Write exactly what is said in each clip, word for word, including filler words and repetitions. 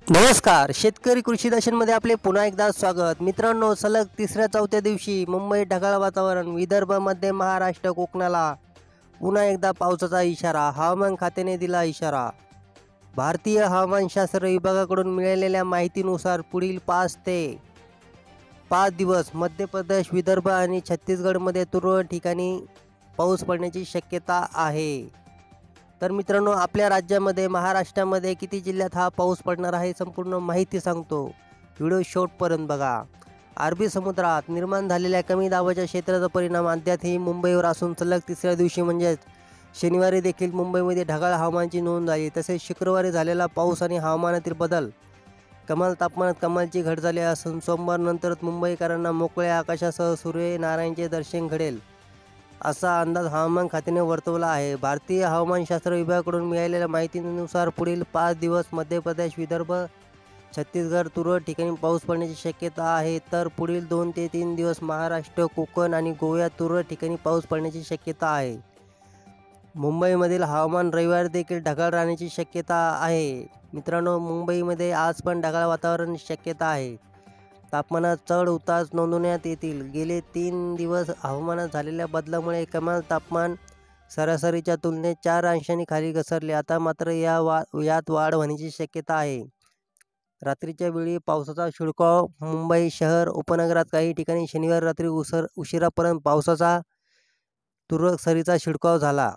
नमस्कार, शेतकरी कृषी दर्शनमध्ये आपले पुन्हा एकदा स्वागत. मित्रांनो, सलग तिसऱ्या चौथ्या दिवशी मुंबई ढगाळ वातावरण, विदर्भ, मध्य महाराष्ट्र, कोकणाला पुन्हा एकदा पावसाचा इशारा. हवामान खात्याने दिला इशारा. भारतीय हवामानशास्त्र विभागाकडून मिळालेल्या माहितीनुसार पुढील पाच ते पाच दिवस मध्य प्रदेश, विदर्भ आणि छत्तीसगडमध्ये तुरळक ठिकाणी पाऊस पडण्याची शक्यता आहे. तर मित्रांनो, आपल्या राज्यामध्ये महाराष्ट्रामध्ये किती जिल्ह्यात हा पाऊस पडणार आहे संपूर्ण माहिती सांगतो. व्हिडिओ शेवटपर्यंत बघा. अरबी समुद्रात निर्माण झालेल्या कमी दाबाच्या क्षेत्राचा परिणाम अद्यापही मुंबईवर असून सलग तिसऱ्या दिवशी म्हणजेच शनिवारी देखील मुंबईमध्ये ढगाळ हवामानाची नोंद झाली. तसेच शुक्रवारी झालेला पाऊस आणि हवामानातील बदल कमाल तापमानात कमालची घट झाली असून सोमवारनंतरच मुंबईकरांना मोकळ्या आकाशासह सूर्यनारायणचे दर्शन घडेल असा अंदाज हवामान खात्याने वर्तवला आहे. भारतीय हवामानशास्त्र विभागाकडून मिळालेल्या माहितीनुसार पुढील पाच दिवस मध्य प्रदेश, विदर्भ, छत्तीसगड तुरळक ठिकाणी पाऊस पडण्याची शक्यता आहे. तर पुढील दोन ते तीन दिवस महाराष्ट्र, कोकण आणि गोव्यात तुरळक ठिकाणी पाऊस पडण्याची शक्यता आहे. मुंबईमधील हवामान रविवारी देखील ढगाळ राहण्याची शक्यता आहे. मित्रांनो, मुंबईमध्ये आज पण ढगाळ वातावरण शक्यता आहे. तापमानात चढ उतार नोंदवण्यात येतील. गेले तीन दिवस हवामानात झालेल्या बदलामुळे कमाल तापमान सरासरीच्या तुलनेत चार अंशांनी खाली घसरले. आता मात्र या वा यात वाढ होण्याची शक्यता आहे. रात्रीच्या वेळी पावसाचा शिडकाव. मुंबई शहर उपनगरात काही ठिकाणी शनिवारी रात्री उसर उशिरापर्यंत पावसाचा तुरळक सरीचा शिडकाव झाला.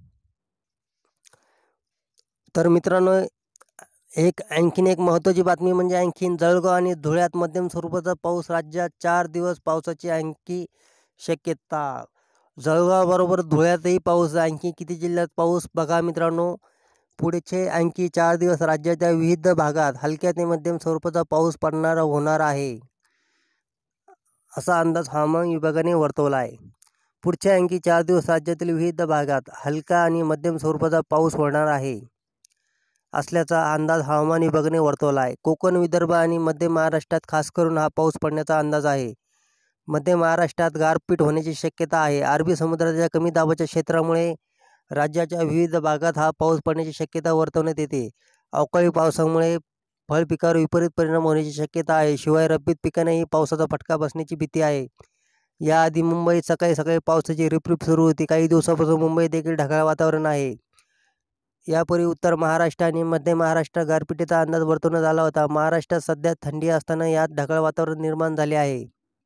तर मित्रांनो, एक आणखीन एक महत्त्वाची बातमी म्हणजे आणखीन जळगाव आणि धुळ्यात मध्यम स्वरूपाचा पाऊस. राज्यात चार दिवस पावसाची आणखी शक्यता. जळगावबरोबर धुळ्यातही पाऊस. आणखी किती जिल्ह्यात पाऊस बघा मित्रांनो. पुढचे आणखी चार दिवस राज्याच्या विविध भागात हलक्या ते मध्यम स्वरूपाचा पाऊस पडणार होणार आहे असा अंदाज हवामान विभागाने वर्तवला आहे. पुढच्या आणखी चार दिवस राज्यातील विविध भागात हलका आणि मध्यम स्वरूपाचा पाऊस होणार आहे असल्याचा अंदाज हवामान विभागाने वर्तवला आहे. कोकण, विदर्भ आणि मध्य महाराष्ट्रात खास करून हा पाऊस पडण्याचा अंदाज आहे. मध्य महाराष्ट्रात गारपीट होण्याची शक्यता आहे. अरबी समुद्राच्या कमी दाबाच्या क्षेत्रामुळे राज्याच्या विविध भागात हा पाऊस पडण्याची शक्यता वर्तवण्यात येते. अवकाळी पावसामुळे फळपिकावर विपरीत परिणाम होण्याची शक्यता आहे. शिवाय रब्बी पिकांनाही पावसाचा फटका बसण्याची भीती आहे. याआधी मुंबईत सकाळी सकाळी पावसाची रिपरिप सुरू होती. काही दिवसापासून मुंबईत देखील ढगाळ वातावरण आहे. यापूर्वी उत्तर महाराष्ट्र आणि मध्य महाराष्ट्रात गारपिटीचा अंदाज वर्तवण्यात आला होता. महाराष्ट्रात सध्या थंडी असताना यात ढगाळ वातावरण निर्माण झाले आहे.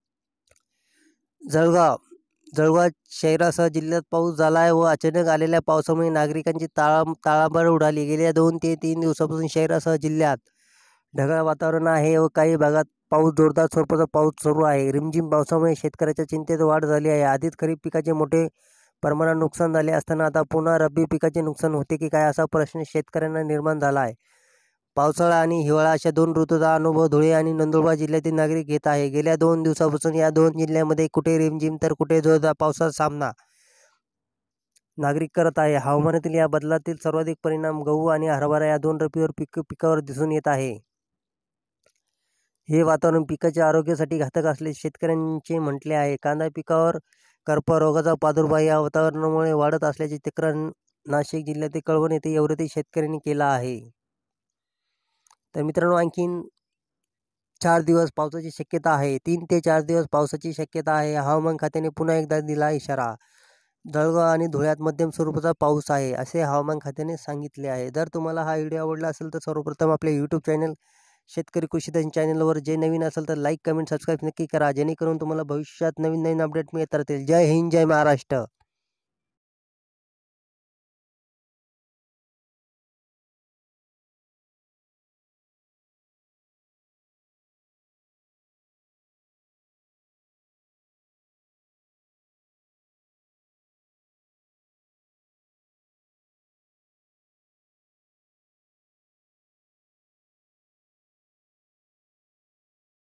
जळगाव जळगाव शहरासह जिल्ह्यात पाऊस झाला आहे व अचानक आलेल्या पावसामुळे नागरिकांची ताळा ताळांबळ उडाली. गेल्या दोन ते तीन दिवसापासून शहरासह जिल्ह्यात ढगाळ वातावरण आहे व काही भागात पाऊस जोरदार स्वरूपाचा पाऊस सुरू आहे. रिमझिम पावसामुळे शेतकऱ्याच्या चिंतेत वाढ झाली आहे. आधीच खरीप पिकाचे मोठे प्रमाणात नुकसान झाले असताना आता पुन्हा रब्बी पिकाचे नुकसान होते की काय असा प्रश्न शेतकऱ्यांना निर्माण झाला आहे. पावसाळा आणि हिवाळा अशा दोन ऋतूचा अनुभव धुळे आणि नंदुरबार जिल्ह्यातील नागरिक घेत आहे. गेल्या दोन दिवसापासून या दोन जिल्ह्यांमध्ये कुठे रिमझिम तर कुठे जोरदार पावसाचा सामना नागरिक करत आहे. हवामानातील या बदलातील सर्वाधिक परिणाम गहू आणि हरभरा या दोन रब्बीवर पीक पिकावर दिसून येत आहे. हे वातावरण पिकाच्या आरोग्यासाठी घातक असल्याचे शेतकऱ्यांचे म्हटले आहे. कांदा पिकावर करपा रोगाचा प्रादुर्भाव या वातावरणामुळे वाढत असल्याची तक्रार नाशिक जिल्ह्यातील कळवण येथे एवढ्यातील शेतकऱ्यांनी केला आहे. तर मित्रांनो, आणखीन चार दिवस पावसाची शक्यता आहे. तीन ते चार दिवस पावसाची शक्यता आहे. हवामान खात्याने पुन्हा एकदा दिला इशारा. जळगाव आणि धुळ्यात मध्यम स्वरूपाचा पाऊस आहे असे हवामान खात्याने सांगितले आहे. जर तुम्हाला हा व्हिडिओ आवडला असेल तर सर्वप्रथम आपले यूट्यूब चॅनल शेतकरी कृषी दर्शन चॅनलवर जे नवीन असेल तर लाईक, कमेंट, सबस्क्राईब नक्की करा, जेणेकरून तुम्हाला भविष्यात नवीन नवीन अपडेट मिळत राहतील. जय हिंद, जय महाराष्ट्र.